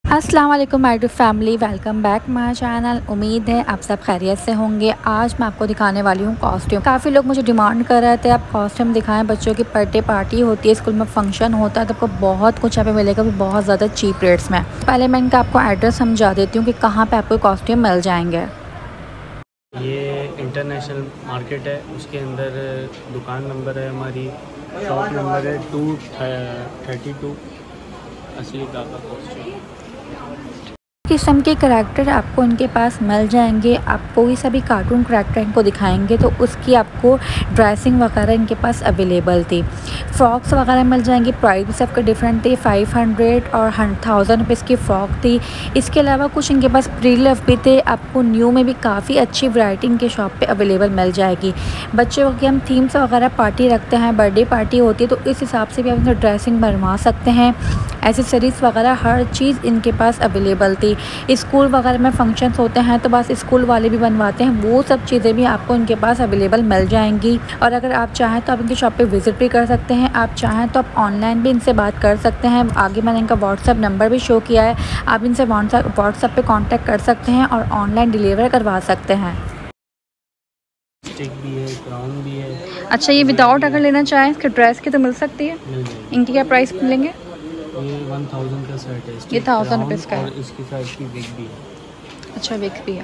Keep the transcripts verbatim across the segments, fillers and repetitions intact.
अस्सलाम वालेकुम my dear family, welcome back my channel. उम्मीद है आप सब खैरियत से होंगे। आज मैं आपको दिखाने वाली हूँ कॉस्ट्यूम। काफ़ी लोग मुझे डिमांड कर रहे थे आप कॉस्ट्यूम दिखाएं, बच्चों की बर्थडे पार्टी होती है, स्कूल में फंक्शन होता है, तो आपको बहुत कुछ यहाँ पे मिलेगा, भी बहुत ज़्यादा चीप रेट्स में। पहले मैं इनका आपको एड्रेस समझा देती हूँ कि कहाँ पर आपको कॉस्ट्यूम मिल जाएंगे। ये इंटरनेशनल मार्केट है, उसके अंदर दुकान नंबर है, हमारी शॉप नंबर है टू थर्टी टू। असली काका कॉस्ट्यूम किस्म के करैक्टर आपको इनके पास मिल जाएंगे। आप कोई सा भी कार्टून करैक्टर इनको दिखाएंगे तो उसकी आपको ड्रेसिंग वगैरह इनके पास अवेलेबल थी। फ्रॉक्स वगैरह मिल जाएंगी। प्राइस भी सबके डिफरेंट थे, फाइव हंड्रेड और थाउजेंड रुपीज़ की फ़्रॉक थी। इसके अलावा कुछ इनके पास प्री लव भी थे। आपको न्यू में भी काफ़ी अच्छी वैरायटी इनके शॉप पे अवेलेबल मिल जाएगी। बच्चों की हम थीम्स वगैरह पार्टी रखते हैं, बर्थडे पार्टी होती है, तो इस हिसाब से भी आप इनसे ड्रेसिंग बनवा सकते हैं। एसेसरीज़ वगैरह हर चीज़ इनके पास अवेलेबल थी। स्कूल वगैरह में फंक्शंस होते हैं तो बस स्कूल वाले भी बनवाते हैं, वो सब चीज़ें भी आपको इनके पास अवेलेबल मिल जाएंगी। और अगर आप चाहें तो आप इनकी शॉप पे विज़िट भी कर सकते हैं, आप चाहें तो आप ऑनलाइन भी इनसे बात कर सकते हैं। आगे मैंने इनका व्हाट्सअप नंबर भी शो किया है, आप इनसे व्हाट्सअप पे कांटेक्ट कर सकते हैं और ऑनलाइन डिलीवर करवा सकते हैं। स्टिक भी है, क्राउन भी है। अच्छा, ये विदाउट अगर लेना चाहें इसके ड्रेस की तो मिल सकती है। इनकी क्या प्राइस मिलेंगे? ये वन थाउजेंड का सेट है, ये थाउजेंड रुपीज़ का है। और इसके साथ इसकी विग भी है। अच्छा, विग भी है।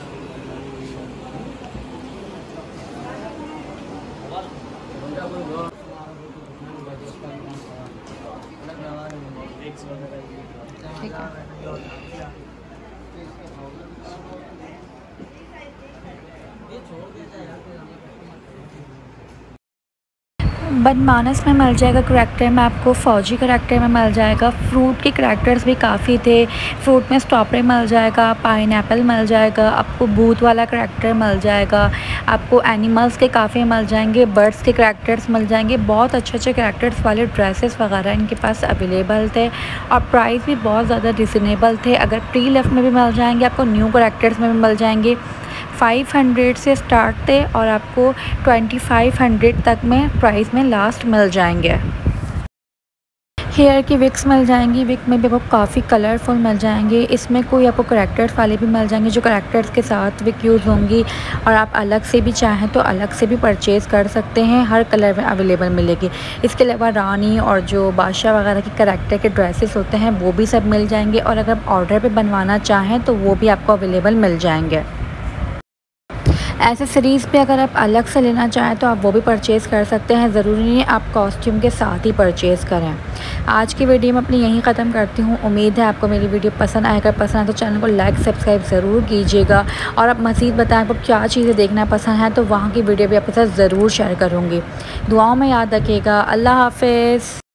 ठीक है। बनमानस में मिल जाएगा करैक्टर में, आपको फ़ौजी करैक्टर में मिल जाएगा। फ्रूट के करैक्टर्स भी काफ़ी थे। फ्रूट में स्ट्रॉबेरी मिल जाएगा, पाइनएप्पल मिल जाएगा, आपको भूत वाला करैक्टर मिल जाएगा, आपको एनिमल्स के काफ़ी मिल जाएंगे, बर्ड्स के करैक्टर्स मिल जाएंगे। बहुत अच्छे अच्छे करैक्टर्स वाले ड्रेसेस वगैरह इनके पास अवेलेबल थे और प्राइस भी बहुत ज़्यादा रिजनेबल थे। अगर प्री लव में भी मिल जाएंगे, आपको न्यू करैक्टर्स में भी मिल जाएंगे। फाइव हंड्रेड से स्टार्ट थे और आपको ट्वेंटी फाइव हंड्रेड तक में प्राइस में लास्ट मिल जाएंगे। हेयर की विक्स मिल जाएंगी, विक में भी आपको काफ़ी कलरफुल मिल जाएंगे। इसमें कोई आपको करैक्टर्स वाले भी मिल जाएंगे जो करैक्टर्स के साथ विक यूज़ होंगी, और आप अलग से भी चाहें तो अलग से भी परचेज़ कर सकते हैं, हर कलर में अवेलेबल मिलेगी। इसके अलावा रानी और जो बादशाह वगैरह के करैक्टर के ड्रेसेस होते हैं वो भी सब मिल जाएंगे, और अगर आप ऑर्डर पर बनवाना चाहें तो वो भी आपको अवेलेबल मिल जाएंगे। एसेसरीज़ पे अगर आप अलग से लेना चाहें तो आप वो भी परचेज़ कर सकते हैं, ज़रूरी नहीं है आप कॉस्ट्यूम के साथ ही परचेज़ करें। आज की वीडियो मैं अपनी यहीं ख़त्म करती हूँ। उम्मीद है आपको मेरी वीडियो पसंद आए। अगर पसंद आए तो चैनल को लाइक सब्सक्राइब ज़रूर कीजिएगा, और आप मज़ीद बताएं आपको क्या चीज़ें देखना पसंद है तो वहाँ की वीडियो भी आपके साथ ज़रूर शेयर करूँगी। दुआओं में याद रखिएगा। अल्लाह हाफ़िज़।